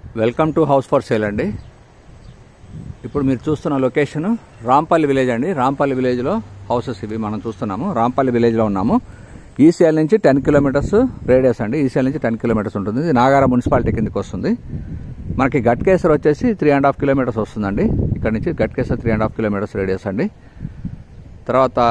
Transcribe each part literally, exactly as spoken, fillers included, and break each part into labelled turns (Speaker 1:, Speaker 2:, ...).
Speaker 1: Welcome to house for sale అండి. ఇప్పుడు మీరు చూస్తున్న లొకేషన్ రాంపల్లి విలేజ్ అండి. రాంపల్లి విలేజ్లో హౌసెస్ ఇవి మనం చూస్తున్నాము. రాంపల్లి విలేజ్లో ఉన్నాము. ఈసీఎల్ నుంచి టెన్ కిలోమీటర్స్ రేడియస్ అండి. ఈసీఎల్ నుంచి టెన్ కిలోమీటర్స్ ఉంటుంది. ఇది నాగారం మున్సిపాలిటీ కిందకి వస్తుంది. మనకి గట్కేసర్ వచ్చేసి త్రీ అండ్ హాఫ్ కిలోమీటర్స్ వస్తుందండి. ఇక్కడ నుంచి Ghatkesar three and half kilometres radius అండి. తర్వాత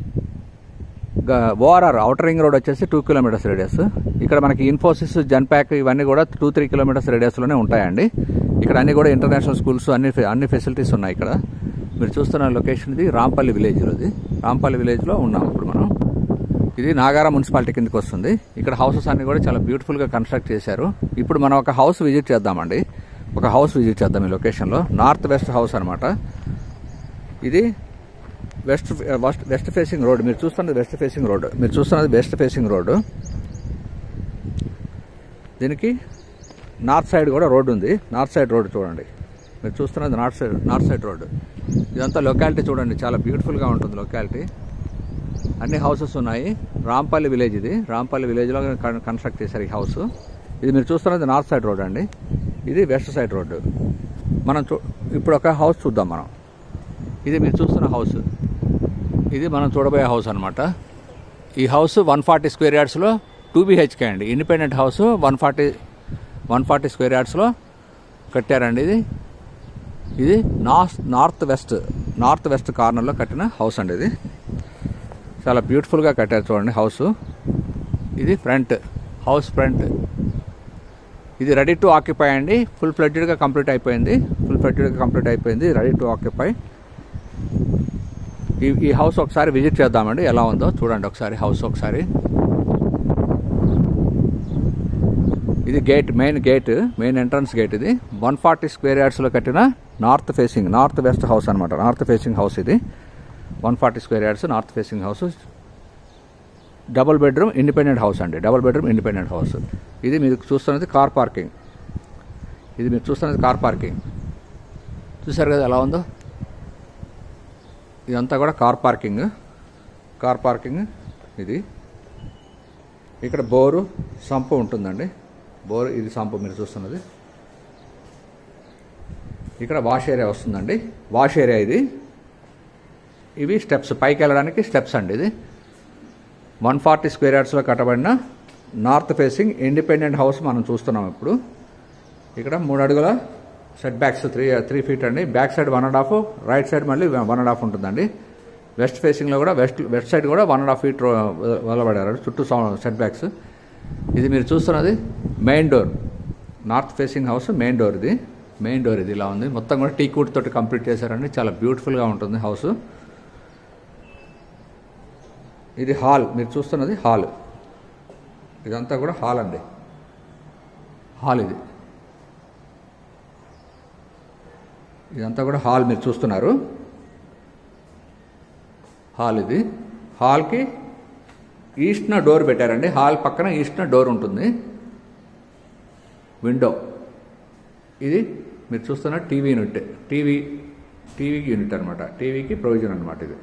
Speaker 1: ఓఆర్ఆర్ అవుటర్ రింగ్ రోడ్ వచ్చేసి టూ కిలోమీటర్స్ రేడియస్. ఇక్కడ మనకి ఇన్ఫోసిస్, జన్ప్యాక్ ఇవన్నీ కూడా టూ త్రీ కిలోమీటర్స్ రేడియస్లోనే ఉంటాయండి. ఇక్కడ అన్ని కూడా ఇంటర్నేషనల్ స్కూల్స్ అన్ని అన్ని ఫెసిలిటీస్ ఉన్నాయి. ఇక్కడ మీరు చూస్తున్న లొకేషన్ ఇది రాంపల్లి విలేజ్లోది. రాంపల్లి విలేజ్లో ఉన్నాం ఇప్పుడు మనం. ఇది నాగారం మున్సిపాలిటీ కిందకి వస్తుంది. ఇక్కడ హౌసెస్ అన్ని కూడా చాలా బ్యూటిఫుల్గా కన్స్ట్రక్ట్ చేశారు. ఇప్పుడు మనం ఒక హౌస్ విజిట్ చేద్దామండి. ఒక హౌస్ విజిట్ చేద్దాం ఈ లొకేషన్లో. నార్త్ వెస్ట్ హౌస్ అనమాట ఇది. West west west facing road మీరు చూస్తున్నది వెస్ట్ ఫేసింగ్ రోడ్ మీరు చూస్తున్నది వెస్ట్ ఫేసింగ్ రోడ్డు. దీనికి నార్త్ సైడ్ కూడా రోడ్డు ఉంది. నార్త్ సైడ్ రోడ్డు చూడండి. మీరు చూస్తున్నది north side north side road. ఇదంతా లొకాలిటీ చూడండి, చాలా బ్యూటిఫుల్గా ఉంటుంది లొకాలిటీ. అన్ని హౌసెస్ ఉన్నాయి. రాంపల్లి విలేజ్ ఇది. రాంపల్లి విలేజ్లో కన్స్ట్రక్ట్ చేశారు ఈ హౌస్. ఇది మీరు చూస్తున్నది నార్త్ సైడ్ రోడ్ అండి. ఇది వెస్ట్ సైడ్ రోడ్డు. మనం చూ ఇప్పుడు ఒక హౌస్ చూద్దాం మనం. ఇది మీరు చూస్తున్న హౌస్. ఇది మనం చూడబోయే హౌస్ అనమాట. ఈ హౌస్ వన్ ఫార్టీ స్క్వేర్ యార్డ్స్లో టూ బీహెచ్కే అండి. Independent house one forty one forty square యార్డ్స్లో కట్టారండి. ఇది ఇది north north west north west కార్నర్లో కట్టిన హౌస్ అండి. ఇది చాలా బ్యూటిఫుల్గా కట్టారు చూడండి హౌస్. ఇది ఫ్రంట్ హౌస్ ఫ్రంట్. ఇది రెడీ టు ఆక్యుపై అండి. ఫుల్ ఫ్లెడ్జ్డ్గా కంప్లీట్ అయిపోయింది. ఫుల్ ఫ్లెడ్జ్డ్గా కంప్లీట్ అయిపోయింది రెడీ టు ఆక్యుపై. ఈ ఈ హౌస్ ఒకసారి విజిట్ చేద్దామండి, ఎలా ఉందో చూడండి ఒకసారి హౌస్ ఒకసారి. ఇది gate, main gate, main entrance gate. ఇది వన్ ఫార్టీ స్క్వేర్ యార్డ్స్లో కట్టిన north facing north west house అనమాట. నార్త్ ఫేసింగ్ హౌస్ ఇది. One forty square yards north facing house. Double bedroom independent house అండి. Double bedroom independent house. ఇది మీరు చూస్తున్నది car parking. ఇది మీరు చూస్తున్నది కార్ పార్కింగ్. చూసారు కదా ఎలా ఉందో. ఇదంతా కూడా కార్ పార్కింగ్. కార్ పార్కింగ్ ఇది. ఇక్కడ బోరు, సంపు ఉంటుందండి. బోరు ఇది సంపు మీరు చూస్తున్నది. ఇక్కడ వాష్ ఏరియా వస్తుందండి. వాష్ ఏరియా ఇది. ఇవి స్టెప్స్, పైకి వెళ్ళడానికి స్టెప్స్ అండి. ఇది వన్ ఫార్టీ స్క్వేర్ యార్డ్స్లో కట్టబడిన నార్త్ ఫేసింగ్ ఇండిపెండెంట్ హౌస్ మనం చూస్తున్నాం ఇప్పుడు. ఇక్కడ మూడు అడుగుల set backs three three feet అండి. Back side one and half, right side మళ్ళీ వన్ అండ్ హాఫ్ ఉంటుందండి. వెస్ట్ ఫేసింగ్లో కూడా వెస్ట్ వెస్ట్ సైడ్ కూడా వన్ అండ్ హాఫ్ ఫీట్ వలబడారు చుట్టూ సెట్ బ్యాక్స్. ఇది మీరు చూస్తున్నది main door. North facing house main door ఇది. మెయిన్ డోర్ ఇది ఇలా ఉంది. మొత్తం కూడా టీక్ వుడ్ తోటి కంప్లీట్ చేశారండి. చాలా బ్యూటిఫుల్గా ఉంటుంది హౌస్. ఇది హాల్ మీరు చూస్తున్నది హాల్. ఇదంతా కూడా హాల్ అండి. హాల్ ఇది. ఇదంతా కూడా హాల్ మీరు చూస్తున్నారు. హాల్ ఇది. హాల్కి ఈస్ట్న డోర్ పెట్టారండి. హాల్ పక్కన ఈస్ట్న డోర్ ఉంటుంది. విండో. ఇది మీరు చూస్తున్న TV unit. TV TV unit అనమాట. టీవీకి ప్రొవిజన్ అనమాట ఇది.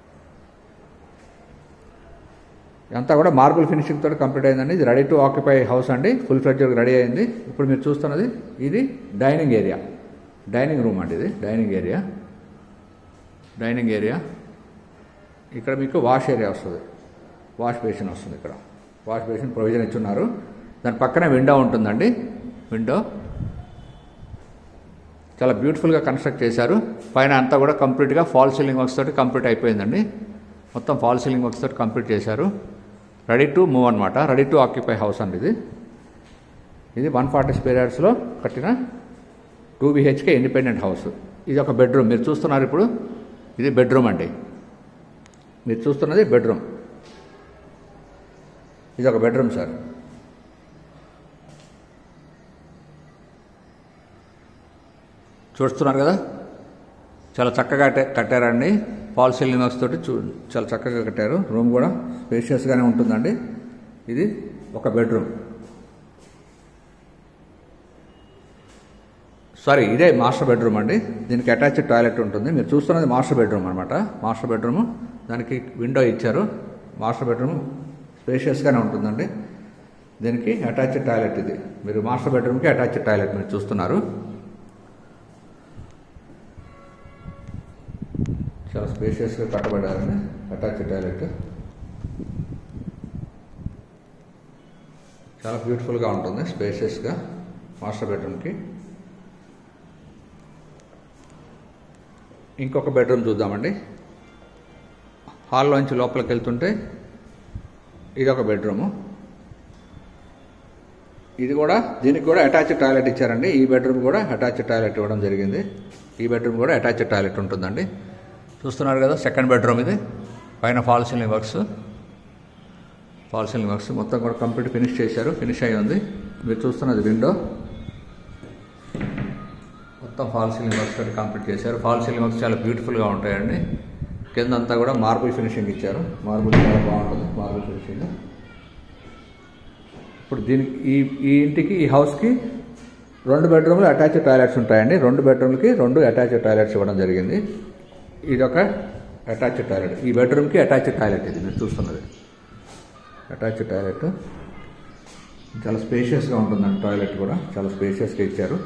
Speaker 1: అంతా కూడా మార్బుల్ ఫినిషింగ్ తోటి కంప్లీట్ అయిందండి. ఇది రెడీ టు ఆక్యుపై హౌస్ అండి. ఫుల్ ఫ్లెడ్జ్గా రెడీ అయింది. ఇప్పుడు మీరు చూస్తున్నది ఇది డైనింగ్ ఏరియా. డైనింగ్ రూమ్ అండి. ఇది డైనింగ్ ఏరియా. Dining area. ఇక్కడ మీకు వాష్ ఏరియా వస్తుంది. వాష్ బేసిన్ వస్తుంది. ఇక్కడ వాష్ బేసిన్ ప్రొవిజన్ ఇచ్చున్నారు. దాని పక్కనే విండో ఉంటుందండి. విండో చాలా బ్యూటిఫుల్గా కన్స్ట్రక్ట్ చేశారు. పైన అంతా కూడా కంప్లీట్గా ఫాల్ సీలింగ్ వర్క్స్ తోటి కంప్లీట్ అయిపోయిందండి. మొత్తం ఫాల్ సీలింగ్ వర్క్స్ తోటి కంప్లీట్ చేశారు. రెడీ టు మూవ్ అనమాట. రెడీ టు ఆక్యుపై హౌస్ అండి ఇది. ఇది వన్ ఫార్టీ స్క్వేర్ యార్డ్స్లో కట్టిన టూ బీహెచ్కే ఇండిపెండెంట్ హౌస్. ఇది ఒక బెడ్రూమ్ మీరు చూస్తున్నారు ఇప్పుడు. ఇది బెడ్రూమ్ అండి. మీరు చూస్తున్నది బెడ్రూమ్. ఇది ఒక బెడ్రూమ్ సార్. చూస్తున్నారు కదా చాలా చక్కగా కట్టారండి. ఫాల్ సీలింగ్ వర్క్స్ తోటి చూ చాలా చక్కగా కట్టారు. రూమ్ కూడా స్పేషియస్గానే ఉంటుందండి. ఇది ఒక బెడ్రూమ్. సారీ ఇదే మాస్టర్ బెడ్రూమ్ అండి. దీనికి అటాచ్డ్ టాయిలెట్ ఉంటుంది. మీరు చూస్తున్నది మాస్టర్ బెడ్రూమ్ అనమాట. Master bedroom. దానికి విండో ఇచ్చారు. మాస్టర్ బెడ్రూమ్ స్పేషియస్గానే ఉంటుందండి. దీనికి అటాచ్డ్ టాయిలెట్. ఇది మీరు మాస్టర్ బెడ్రూమ్కి అటాచ్డ్ టాయిలెట్ మీరు చూస్తున్నారు. చాలా స్పేషియస్గా కట్టబడారండి అటాచ్డ్ టాయిలెట్. చాలా బ్యూటిఫుల్గా ఉంటుంది స్పేషియస్గా మాస్టర్ బెడ్రూమ్కి. ఇంకొక బెడ్రూమ్ చూద్దామండి. హాల్లోంచి లోపలికి వెళ్తుంటే ఇది ఒక బెడ్రూము. ఇది కూడా దీనికి కూడా అటాచ్డ్ టాయిలెట్ ఇచ్చారండి. ఈ బెడ్రూమ్ కూడా అటాచ్డ్ టాయిలెట్ ఇవ్వడం జరిగింది. ఈ బెడ్రూమ్ కూడా అటాచ్డ్ టాయిలెట్ ఉంటుందండి. చూస్తున్నారు కదా, సెకండ్ బెడ్రూమ్ ఇది. పైన fall ceiling works fall ceiling works మొత్తం కూడా కంప్లీట్ ఫినిష్ చేశారు. ఫినిష్ అయ్యి ఉంది. మీరు చూస్తున్నది విండో. మొత్తం ఫాల్ సీలింగ్ వర్క్స్ తోటి కంప్లీట్ చేశారు. ఫాల్ సీలింగ్ వర్క్స్ చాలా బ్యూటిఫుల్గా ఉంటాయండి. కింద అంతా కూడా మార్బుల్ ఫినిషింగ్ ఇచ్చారు. మార్బుల్ చాలా బాగుంటుంది మార్బుల్ ఫినిషింగ్. ఇప్పుడు దీనికి ఈ ఈ ఇంటికి ఈ హౌస్కి రెండు బెడ్రూమ్లు అటాచ్డ్ టాయిలెట్స్ ఉంటాయండి. రెండు బెడ్రూమ్లకి రెండు అటాచ్డ్ టాయిలెట్స్ ఇవ్వడం జరిగింది. ఇది ఒక అటాచ్డ్ టాయిలెట్. ఈ బెడ్రూమ్కి అటాచ్డ్ టాయిలెట్ ఇది మీరు చూస్తున్నది అటాచ్డ్ టాయిలెట్. చాలా స్పేషియస్గా ఉంటుందండి. టాయిలెట్ కూడా చాలా స్పేషియస్గా ఇచ్చారు.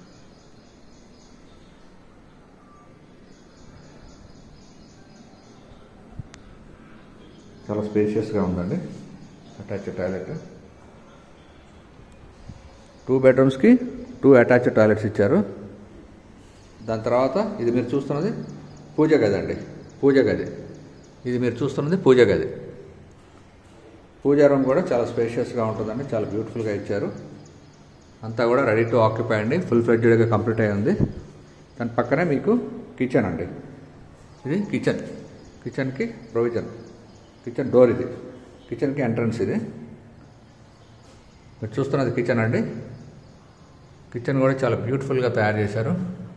Speaker 1: చాలా స్పేషియస్గా ఉందండి అటాచ్డ్ టాయిలెట్. టూ బెడ్రూమ్స్కి టూ అటాచ్డ్ టాయిలెట్స్ ఇచ్చారు. దాని తర్వాత ఇది మీరు చూస్తున్నది పూజ గది అండి. పూజ గది ఇది మీరు చూస్తున్నది పూజ గది. పూజా రూమ్ కూడా చాలా స్పేషియస్గా ఉంటుందండి. చాలా బ్యూటిఫుల్గా ఇచ్చారు. అంతా కూడా రెడీ టు ఆక్యుపై అండి. ఫుల్ ఫ్లెడ్జ్డ్గా కంప్లీట్ అయి ఉంది. దాని పక్కనే మీకు కిచెన్ అండి. ఇది కిచెన్. కిచెన్కి ప్రొవిజన్. కిచెన్ డోర్ ఇది. కిచెన్కి ఎంట్రన్స్ ఇది. మీరు చూస్తున్నది కిచెన్ అండి. కిచెన్ కూడా చాలా బ్యూటిఫుల్గా తయారు చేశారు.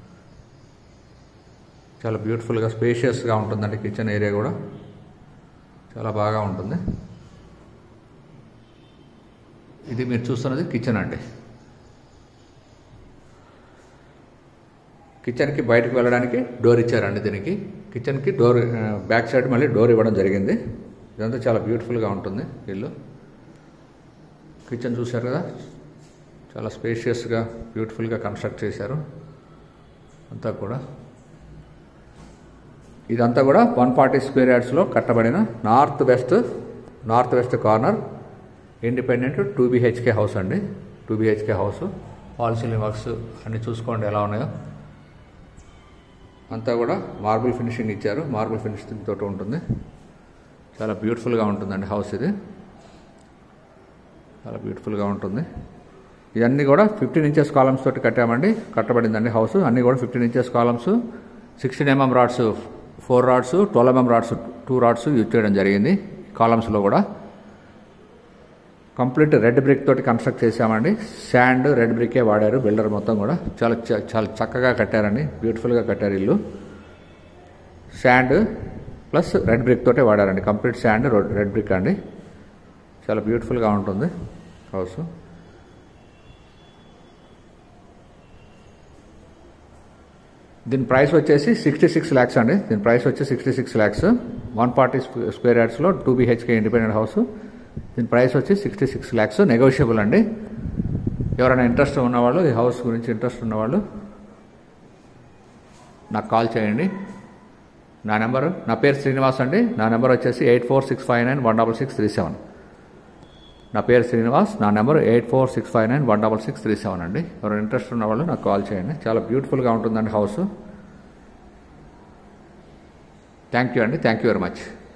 Speaker 1: చాలా బ్యూటిఫుల్గా స్పేషియస్గా ఉంటుందండి. కిచెన్ ఏరియా కూడా చాలా బాగా ఉంటుంది. ఇది మీరు చూస్తున్నది కిచెన్ అండి. కిచెన్కి బయటకు వెళ్ళడానికి డోర్ ఇచ్చారండి. దీనికి కిచెన్కి డోర్ బ్యాక్ సైడ్ మళ్ళీ డోర్ ఇవ్వడం జరిగింది. ఇదంతా చాలా బ్యూటిఫుల్గా ఉంటుంది ఇల్లు. కిచెన్ చూశారు కదా, చాలా స్పేషియస్గా బ్యూటిఫుల్గా కన్స్ట్రక్ట్ చేశారు అంతా కూడా. ఇదంతా కూడా వన్ ఫార్టీ స్క్వేర్ యార్డ్స్లో కట్టబడిన north west north west corner independent two BHK house అండి. Two BHK house. Fall ceiling works అన్నీ చూసుకోండి ఎలా ఉన్నాయో. అంతా కూడా మార్బుల్ ఫినిషింగ్ ఇచ్చారు. మార్బుల్ ఫినిషింగ్ తోటి ఉంటుంది. చాలా బ్యూటిఫుల్గా ఉంటుందండి హౌస్ ఇది. చాలా బ్యూటిఫుల్గా ఉంటుంది. ఇవన్నీ కూడా ఫిఫ్టీన్ ఇంచెస్ కాలమ్స్ తోటి కట్టామండి. కట్టబడిందండి హౌస్. అన్నీ కూడా fifteen inches columns, sixteen MM rods four rods, twelve MM rods two rods use చేయడం జరిగింది. కాలమ్స్లో కూడా కంప్లీట్ రెడ్ బ్రిక్ తోటి కన్స్ట్రక్ట్ చేశామండి. శాండ్ రెడ్ బ్రికే వాడారు బిల్డర్ మొత్తం కూడా. చాలా చాలా చక్కగా కట్టారండి. బ్యూటిఫుల్గా కట్టారు ఇల్లు. శాండ్ ప్లస్ రెడ్ బ్రిక్ తోటే వాడారండి. కంప్లీట్ శాండ్ రెడ్ బ్రిక్ అండి. చాలా బ్యూటిఫుల్గా ఉంటుంది హౌస్. దీని ప్రైస్ వచ్చేసి సిక్స్టీ సిక్స్ ల్యాక్స్ అండి. దీని ప్రైస్ వచ్చి sixty six lakhs. One forty square యార్డ్స్లో టూ బీహెచ్కే ఇండిపెండెంట్ హౌస్. దీని ప్రైస్ వచ్చి సిక్స్టీ సిక్స్ ల్యాక్స్. నెగోషియబుల్ అండి. ఎవరైనా ఇంట్రెస్ట్ ఉన్నవాళ్ళు, ఈ హౌస్ గురించి ఇంట్రెస్ట్ ఉన్నవాళ్ళు నాకు కాల్ చేయండి. నా నెంబరు నా పేరు శ్రీనివాస్ అండి. నా నెంబర్ వచ్చేసి eight four six five nine one double six three seven. నా పేరు శ్రీనివాస్. నా number eight four six five nine one double six three seven అండి. ఎవరైనా ఇంట్రెస్ట్ ఉన్నవాళ్ళు నాకు కాల్ చేయండి. చాలా బ్యూటిఫుల్గా ఉంటుందండి హౌస్. థ్యాంక్ యూ అండి. Thank you very much.